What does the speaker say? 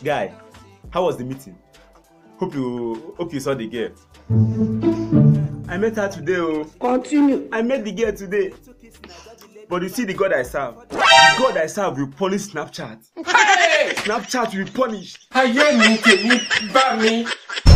Guy, how was the meeting? Hope you saw the girl. I met her today. Oh. Continue. I met the girl today. But you see the God I serve. The God I serve will punish Snapchat. Hey! Snapchat will be punished. Ayé mi tèmi bá mi.